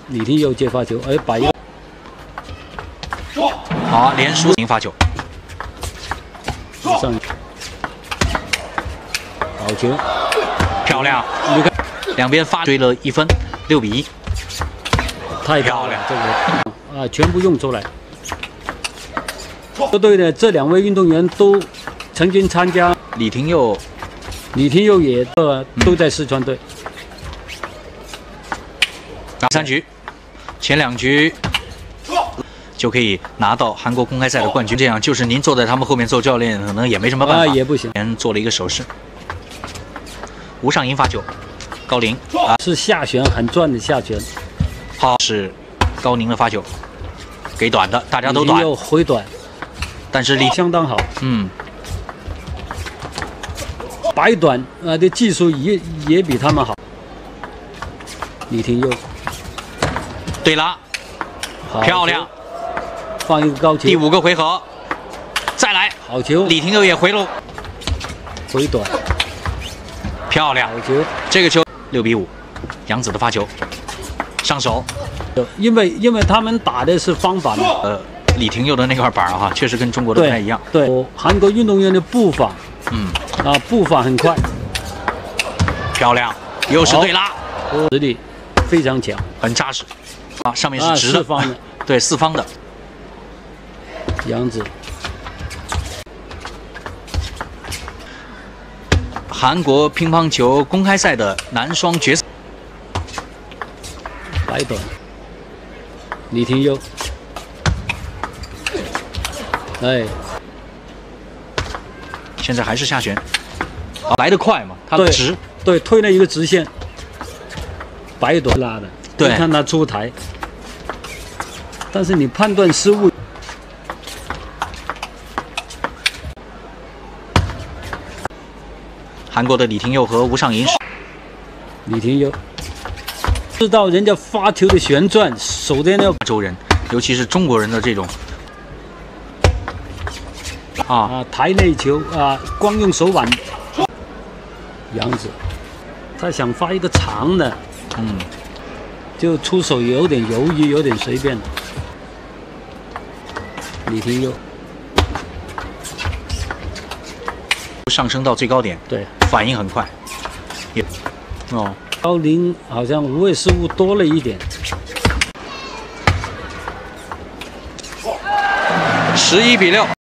李廷佑接发球，把一个好，连输赢发球。 上好球， 漂亮！ 你看两边发追了1分，6比1， 太漂亮，这个全部用出来。球队的这2位运动员都曾经参加， 李廷佑也都在四川队。 3局，前2局就可以拿到韩国公开赛的冠军。这样就是您坐在他们后面做教练，可能也没什么办法。 也不行。 做了一个手势。吴尚英发球，高宁是下旋很转的下旋。 好，是高宁的发球，给短的，大家都短。 又回短， 但是相当好。 嗯。 摆短的技术也比他们好。李廷佑。 对了，漂亮， 放一个高球。 第5个回合，再来， 好球。 李廷佑也回喽， 回短， 漂亮， 好球。 这个球6比5，杨子的发球，上手。 因为他们打的是方法嘛。 李廷佑的那块板啊，确实跟中国的不太一样。 对，韩国运动员的步伐，步伐很快， 漂亮，又是对拉， 实力非常强， 很扎实。上面是直的， 四方的， 对，4方的。 杨子， 韩国乒乓球公开赛的男双决赛， 摆短，李廷佑， 现在还是下旋，来得快嘛，他直， 对，推了一个直线，摆短拉的， 对， 看他出台。但是你判断失误， 韩国的李廷佑和吴尚英， 李廷佑知道人家发球的旋转，首先要亚洲人，尤其是中国人的这种台内球光用手腕。杨子，他想发一个长的，就出手有点犹豫，有点随便。李廷佑上升到最高点， 对， 反应很快。 高宁好像无谓失误多了一点。 11比6。